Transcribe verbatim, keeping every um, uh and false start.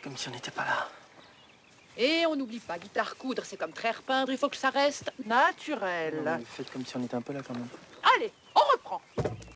comme si on n'était pas là. Et on n'oublie pas, guitare coudre, c'est comme traire peindre, il faut que ça reste naturel. Non, mais faites comme si on était un peu là quand même. Allez, on reprend.